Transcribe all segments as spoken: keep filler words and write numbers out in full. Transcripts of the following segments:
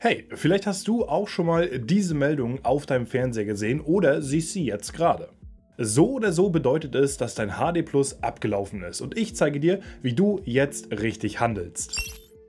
Hey, vielleicht hast du auch schon mal diese Meldung auf deinem Fernseher gesehen oder siehst sie jetzt gerade. So oder so bedeutet es, dass dein H D Plus abgelaufen ist und ich zeige dir, wie du jetzt richtig handelst.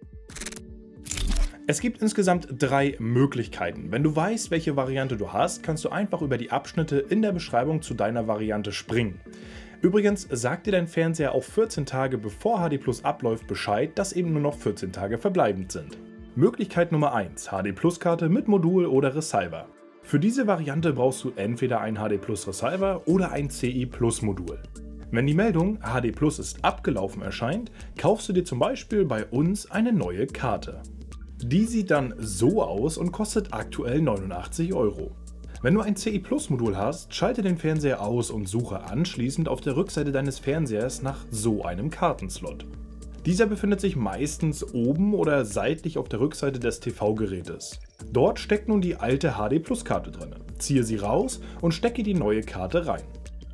Es gibt insgesamt drei Möglichkeiten. Wenn du weißt, welche Variante du hast, kannst du einfach über die Abschnitte in der Beschreibung zu deiner Variante springen. Übrigens sagt dir dein Fernseher auch vierzehn Tage bevor H D Plus abläuft Bescheid, dass eben nur noch vierzehn Tage verbleibend sind. Möglichkeit Nummer eins: H D Plus Karte mit Modul oder Receiver. Für diese Variante brauchst du entweder ein H D Plus Receiver oder ein C I Plus Modul. Wenn die Meldung H D Plus ist abgelaufen erscheint, kaufst du dir zum Beispiel bei uns eine neue Karte. Die sieht dann so aus und kostet aktuell neunundachtzig Euro. Wenn du ein C I Plus Modul hast, schalte den Fernseher aus und suche anschließend auf der Rückseite deines Fernsehers nach so einem Kartenslot. Dieser befindet sich meistens oben oder seitlich auf der Rückseite des T V-Gerätes. Dort steckt nun die alte H D Plus Karte drin. Ziehe sie raus und stecke die neue Karte rein.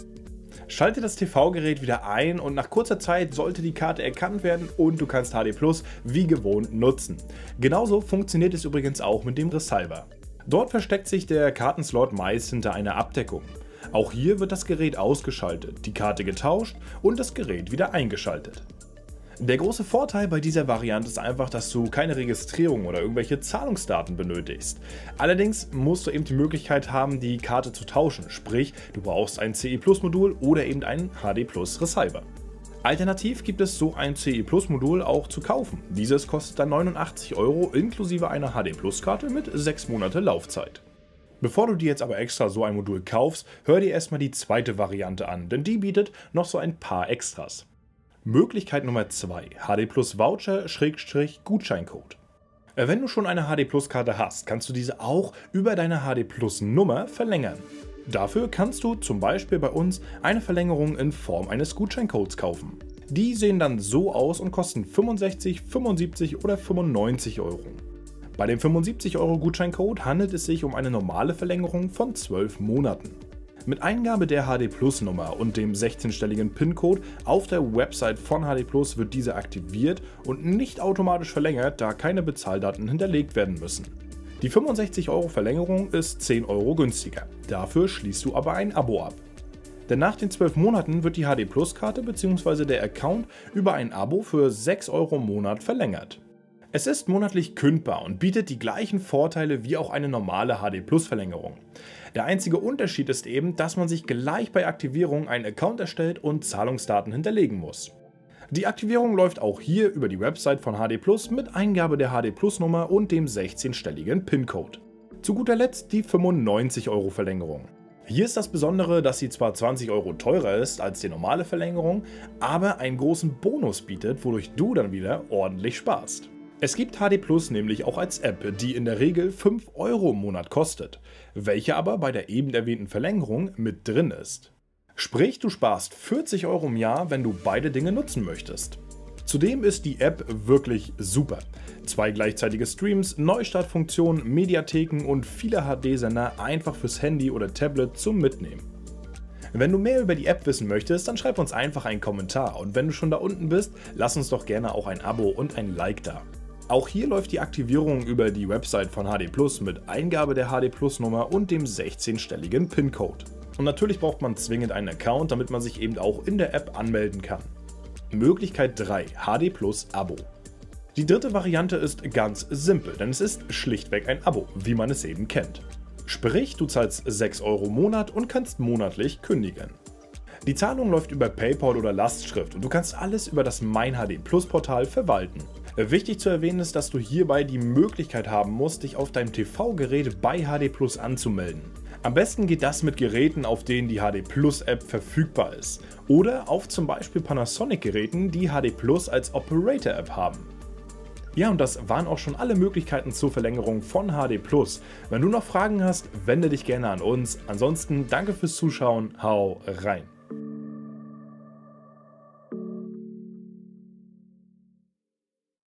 Schalte das T V-Gerät wieder ein und nach kurzer Zeit sollte die Karte erkannt werden und du kannst H D Plus wie gewohnt nutzen. Genauso funktioniert es übrigens auch mit dem Receiver. Dort versteckt sich der Kartenslot meist hinter einer Abdeckung. Auch hier wird das Gerät ausgeschaltet, die Karte getauscht und das Gerät wieder eingeschaltet. Der große Vorteil bei dieser Variante ist einfach, dass du keine Registrierung oder irgendwelche Zahlungsdaten benötigst. Allerdings musst du eben die Möglichkeit haben, die Karte zu tauschen, sprich du brauchst ein C I Plus Modul oder eben einen H D Plus Receiver. Alternativ gibt es so ein C I Plus Modul auch zu kaufen. Dieses kostet dann neunundachtzig Euro inklusive einer H D Plus Karte mit sechs Monate Laufzeit. Bevor du dir jetzt aber extra so ein Modul kaufst, hör dir erstmal die zweite Variante an, denn die bietet noch so ein paar Extras. Möglichkeit Nummer zwei: H D Plus Voucher/Gutscheincode. Wenn du schon eine H D Plus Karte hast, kannst du diese auch über deine H D Plus Nummer verlängern. Dafür kannst du zum Beispiel bei uns eine Verlängerung in Form eines Gutscheincodes kaufen. Die sehen dann so aus und kosten fünfundsechzig, fünfundsiebzig oder fünfundneunzig Euro. Bei dem fünfundsiebzig Euro Gutscheincode handelt es sich um eine normale Verlängerung von zwölf Monaten. Mit Eingabe der H D Plus Nummer und dem sechzehnstelligen PIN-Code auf der Website von H D Plus wird diese aktiviert und nicht automatisch verlängert, da keine Bezahldaten hinterlegt werden müssen. Die fünfundsechzig Euro Verlängerung ist zehn Euro günstiger, dafür schließt du aber ein Abo ab. Denn nach den zwölf Monaten wird die H D Plus Karte bzw. der Account über ein Abo für sechs Euro im Monat verlängert. Es ist monatlich kündbar und bietet die gleichen Vorteile wie auch eine normale H D Plus Verlängerung. Der einzige Unterschied ist eben, dass man sich gleich bei Aktivierung einen Account erstellt und Zahlungsdaten hinterlegen muss. Die Aktivierung läuft auch hier über die Website von H D Plus mit Eingabe der H D Plus Nummer und dem sechzehnstelligen PIN-Code. Zu guter Letzt die fünfundneunzig Euro Verlängerung. Hier ist das Besondere, dass sie zwar zwanzig Euro teurer ist als die normale Verlängerung, aber einen großen Bonus bietet, wodurch du dann wieder ordentlich sparst. Es gibt H D Plus nämlich auch als App, die in der Regel fünf Euro im Monat kostet, welche aber bei der eben erwähnten Verlängerung mit drin ist. Sprich, du sparst vierzig Euro im Jahr, wenn du beide Dinge nutzen möchtest. Zudem ist die App wirklich super. Zwei gleichzeitige Streams, Neustartfunktionen, Mediatheken und viele H D-Sender einfach fürs Handy oder Tablet zum Mitnehmen. Wenn du mehr über die App wissen möchtest, dann schreib uns einfach einen Kommentar und wenn du schon da unten bist, lass uns doch gerne auch ein Abo und ein Like da. Auch hier läuft die Aktivierung über die Website von H D Plus mit Eingabe der H D Plus Nummer und dem sechzehnstelligen PIN-Code. Und natürlich braucht man zwingend einen Account, damit man sich eben auch in der App anmelden kann. Möglichkeit drei: H D Plus Abo. Die dritte Variante ist ganz simpel, denn es ist schlichtweg ein Abo, wie man es eben kennt. Sprich, du zahlst sechs Euro im Monat und kannst monatlich kündigen. Die Zahlung läuft über PayPal oder Lastschrift und du kannst alles über das Mein H D Plus Portal verwalten. Wichtig zu erwähnen ist, dass du hierbei die Möglichkeit haben musst, dich auf deinem T V-Gerät bei H D Plus anzumelden. Am besten geht das mit Geräten, auf denen die H D Plus App verfügbar ist oder auf zum Beispiel Panasonic-Geräten, die H D Plus als Operator-App haben. Ja, und das waren auch schon alle Möglichkeiten zur Verlängerung von H D Plus. Wenn du noch Fragen hast, wende dich gerne an uns. Ansonsten danke fürs Zuschauen, hau rein!